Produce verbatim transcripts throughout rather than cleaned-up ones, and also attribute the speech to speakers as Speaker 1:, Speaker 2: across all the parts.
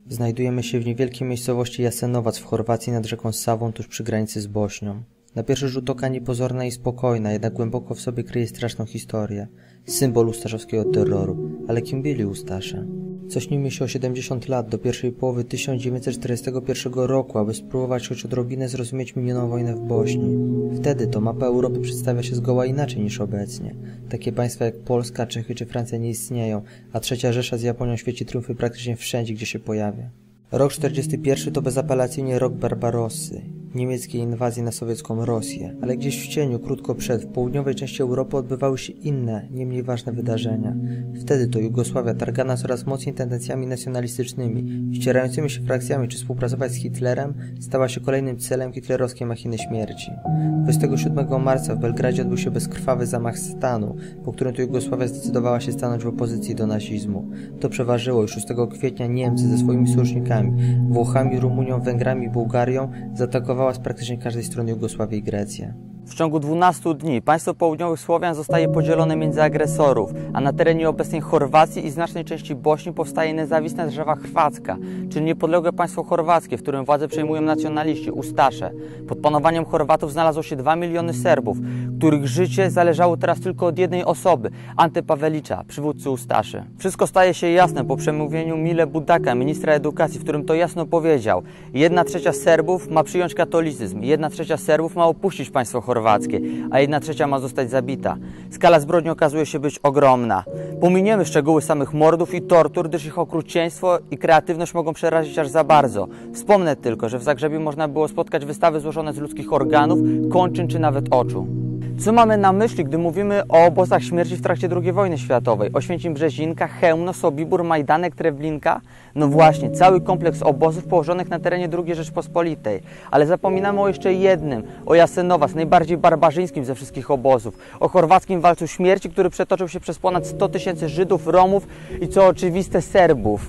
Speaker 1: Znajdujemy się w niewielkiej miejscowości Jasenowac w Chorwacji nad rzeką Sawą tuż przy granicy z Bośnią. Na pierwszy rzut oka niepozorna i spokojna, jednak głęboko w sobie kryje straszną historię. Symbol ustaszowskiego terroru. Ale kim byli Ustasze? Cośnijmy się o siedemdziesiąt lat do pierwszej połowy tysiąc dziewięćset czterdziestego pierwszego roku, aby spróbować choć odrobinę zrozumieć minioną wojnę w Bośni. Wtedy to mapa Europy przedstawia się zgoła inaczej niż obecnie. Takie państwa jak Polska, Czechy czy Francja nie istnieją, a Trzecia Rzesza z Japonią świeci triumfy praktycznie wszędzie, gdzie się pojawia. Rok czterdziesty pierwszy to bezapelacyjnie rok Barbarossy, niemieckiej inwazji na sowiecką Rosję, ale gdzieś w cieniu, krótko przed, w południowej części Europy odbywały się inne, nie mniej ważne wydarzenia. Wtedy to Jugosławia, targana coraz mocniej tendencjami nacjonalistycznymi, ścierającymi się frakcjami, czy współpracować z Hitlerem, stała się kolejnym celem hitlerowskiej machiny śmierci. dwudziestego siódmego marca w Belgradzie odbył się bezkrwawy zamach stanu, po którym to Jugosławia zdecydowała się stanąć w opozycji do nazizmu. To przeważyło i szóstego kwietnia Niemcy ze swoimi sojusznikami, Włochami, Rumunią, Węgrami i Bułgarią, zaatakowała z praktycznie każdej strony Jugosławię i Grecję.
Speaker 2: W ciągu dwunastu dni państwo południowych Słowian zostaje podzielone między agresorów, a na terenie obecnej Chorwacji i znacznej części Bośni powstaje niezawisła država Hrvatska, czyli niepodległe państwo chorwackie, w którym władzę przejmują nacjonaliści, Ustasze. Pod panowaniem Chorwatów znalazło się dwa miliony Serbów, których życie zależało teraz tylko od jednej osoby, Ante Pawelića, przywódcy Ustaszy. Wszystko staje się jasne po przemówieniu Mile Budaka, ministra edukacji, w którym to jasno powiedział: jedna trzecia Serbów ma przyjąć katolicyzm, jedna trzecia Serbów ma opuścić państwo chorwackie. Chorwackie, a jedna trzecia ma zostać zabita. Skala zbrodni okazuje się być ogromna. Pominiemy szczegóły samych mordów i tortur, gdyż ich okrucieństwo i kreatywność mogą przerazić aż za bardzo. Wspomnę tylko, że w Zagrzebiu można było spotkać wystawy złożone z ludzkich organów, kończyn czy nawet oczu. Co mamy na myśli, gdy mówimy o obozach śmierci w trakcie drugiej wojny światowej? Oświęcim-Brzezinka, Chełmno, Sobibór, Majdanek, Trewlinka? No właśnie, cały kompleks obozów położonych na terenie drugiej Rzeczpospolitej. Ale zapominamy o jeszcze jednym, o Jasenowac, najbardziej barbarzyńskim ze wszystkich obozów. O chorwackim walcu śmierci, który przetoczył się przez ponad sto tysięcy Żydów, Romów i co oczywiste Serbów.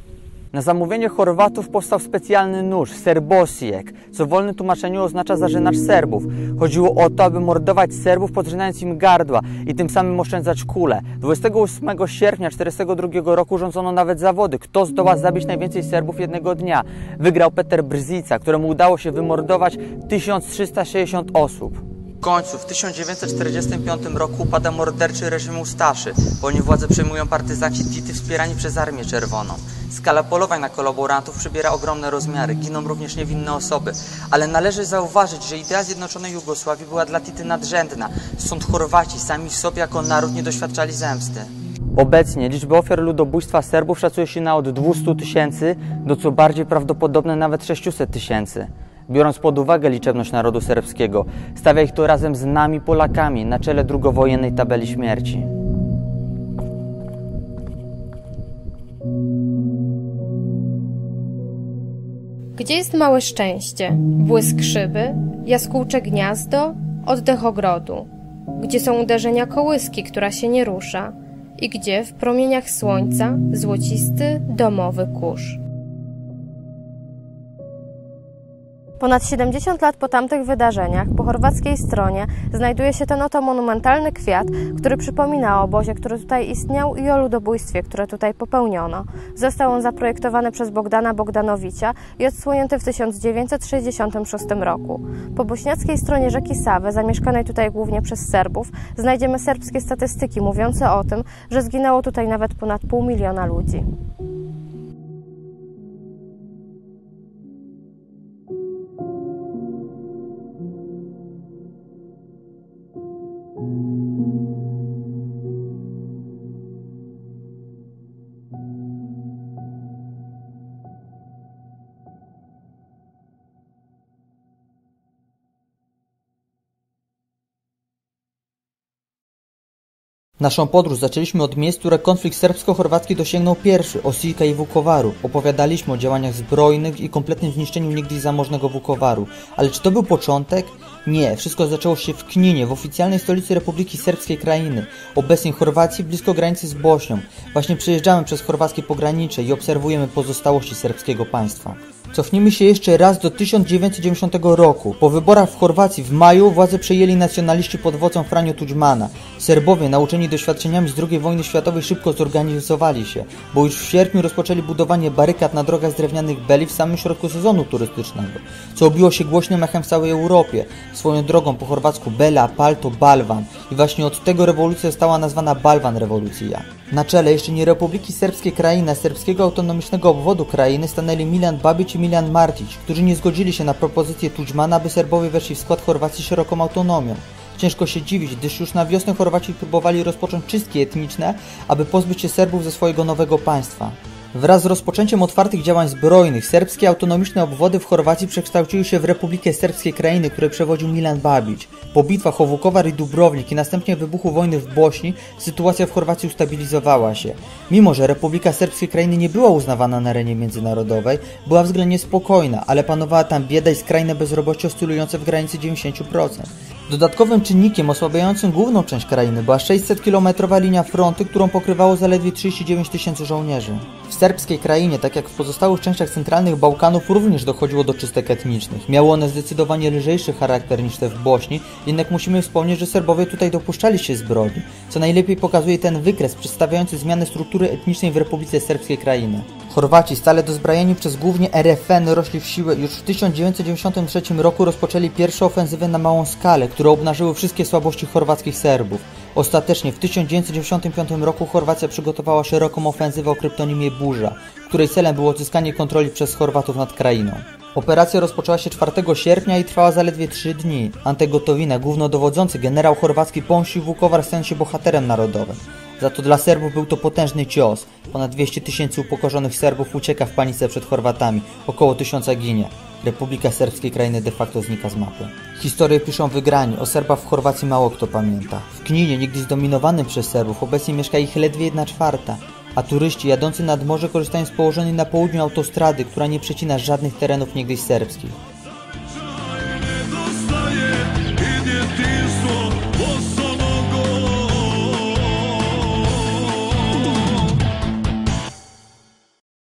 Speaker 2: Na zamówienie Chorwatów powstał specjalny nóż, serbosijek, co w wolnym tłumaczeniu oznacza zarzynacz Serbów. Chodziło o to, aby mordować Serbów, podrzynając im gardła i tym samym oszczędzać kule. dwudziestego ósmego sierpnia tysiąc dziewięćset czterdziestego drugiego roku urządzono nawet zawody, kto zdoła zabić najwięcej Serbów jednego dnia. Wygrał Peter Brzica, któremu udało się wymordować tysiąc trzysta sześćdziesiąt osób. W końcu w tysiąc dziewięćset czterdziestym piątym roku upada morderczy reżim Ustaszy, po nim władzę przejmują partyzanci Tity wspierani przez Armię Czerwoną. Skala polowań na kolaborantów przybiera ogromne rozmiary, giną również niewinne osoby, ale należy zauważyć, że idea zjednoczonej Jugosławii była dla Tity nadrzędna, stąd Chorwaci sami w sobie jako naród nie doświadczali zemsty. Obecnie liczba ofiar ludobójstwa Serbów szacuje się na od dwustu tysięcy do co bardziej prawdopodobne nawet sześciuset tysięcy. Biorąc pod uwagę liczebność narodu serbskiego, stawia ich to razem z nami, Polakami, na czele drugowojennej tabeli śmierci.
Speaker 3: Gdzie jest małe szczęście? Błysk szyby? Jaskółcze gniazdo? Oddech ogrodu? Gdzie są uderzenia kołyski, która się nie rusza? I gdzie w promieniach słońca złocisty, domowy kurz? Ponad siedemdziesiąt lat po tamtych wydarzeniach, po chorwackiej stronie, znajduje się ten oto monumentalny kwiat, który przypomina o obozie, który tutaj istniał i o ludobójstwie, które tutaj popełniono. Został on zaprojektowany przez Bogdana Bogdanowicza i odsłonięty w tysiąc dziewięćset sześćdziesiątym szóstym roku. Po bośniackiej stronie rzeki Sawy, zamieszkanej tutaj głównie przez Serbów, znajdziemy serbskie statystyki mówiące o tym, że zginęło tutaj nawet ponad pół miliona ludzi.
Speaker 1: Naszą podróż zaczęliśmy od miejsc, które konflikt serbsko-chorwacki dosięgnął pierwszy, Osiljka i Vukovaru. Opowiadaliśmy o działaniach zbrojnych i kompletnym zniszczeniu niegdyś zamożnego Vukovaru. Ale czy to był początek? Nie, wszystko zaczęło się w Kninie, w oficjalnej stolicy Republiki Serbskiej krainy, obecnie Chorwacji, blisko granicy z Bośnią. Właśnie przejeżdżamy przez chorwackie pogranicze i obserwujemy pozostałości serbskiego państwa. Cofnijmy się jeszcze raz do tysiąc dziewięćset dziewięćdziesiątego roku. Po wyborach w Chorwacji w maju władzę przejęli nacjonaliści pod wodzą Franjo Tudjmana. Serbowie, nauczeni doświadczeniami z drugiej wojny światowej, szybko zorganizowali się, bo już w sierpniu rozpoczęli budowanie barykad na drogach z drewnianych beli w samym środku sezonu turystycznego, co obiło się głośnym echem w całej Europie. Swoją drogą po chorwacku bela, palto, balwan. I właśnie od tego rewolucja została nazwana Balwan rewolucja. Na czele jeszcze nie Republiki Serbskiej Krajiny, a serbskiego autonomicznego obwodu krainy stanęli Milan Babić i Milan Martić, którzy nie zgodzili się na propozycję Tudjmana, by Serbowie weszli w skład Chorwacji szeroką autonomią. Ciężko się dziwić, gdyż już na wiosnę Chorwaci próbowali rozpocząć czystki etniczne, aby pozbyć się Serbów ze swojego nowego państwa. Wraz z rozpoczęciem otwartych działań zbrojnych, serbskie autonomiczne obwody w Chorwacji przekształciły się w Republikę Serbskiej Krajiny, której przewodził Milan Babić. Po bitwach o Vukovar i Dubrovnik i następnie wybuchu wojny w Bośni, sytuacja w Chorwacji ustabilizowała się. Mimo że Republika Serbskiej Krajiny nie była uznawana na arenie międzynarodowej, była względnie spokojna, ale panowała tam bieda i skrajne bezrobocie oscylujące w granicy dziewięćdziesiąt procent. Dodatkowym czynnikiem osłabiającym główną część krainy była sześćsetkilometrowa linia frontu, którą pokrywało zaledwie trzydzieści dziewięć tysięcy żołnierzy. W serbskiej krainie, tak jak w pozostałych częściach centralnych Bałkanów, również dochodziło do czystek etnicznych. Miały one zdecydowanie lżejszy charakter niż te w Bośni, jednak musimy wspomnieć, że Serbowie tutaj dopuszczali się zbrodni, co najlepiej pokazuje ten wykres przedstawiający zmianę struktury etnicznej w Republice Serbskiej Krajiny. Chorwaci, stale dozbrajani przez głównie R F N, rośli w siłę i już w tysiąc dziewięćset dziewięćdziesiątym trzecim roku rozpoczęli pierwsze ofensywy na małą skalę, które obnażyły wszystkie słabości chorwackich Serbów. Ostatecznie w tysiąc dziewięćset dziewięćdziesiątym piątym roku Chorwacja przygotowała szeroką ofensywę o kryptonimie Burza, której celem było odzyskanie kontroli przez Chorwatów nad krainą. Operacja rozpoczęła się czwartego sierpnia i trwała zaledwie trzy dni. Ante Gotovina, głównodowodzący generał chorwacki, pomścił Vukovar, stając się bohaterem narodowym. Za to dla Serbów był to potężny cios. Ponad dwieście tysięcy upokorzonych Serbów ucieka w panice przed Chorwatami, około tysiąca ginie. Republika Serbskiej Krajiny de facto znika z mapy. Historię piszą wygrani, o Serbach w Chorwacji mało kto pamięta. W Kninie, niegdyś zdominowanym przez Serbów, obecnie mieszka ich ledwie jedna czwarta. A turyści jadący nad morze korzystają z położonej na południu autostrady, która nie przecina żadnych terenów niegdyś serbskich.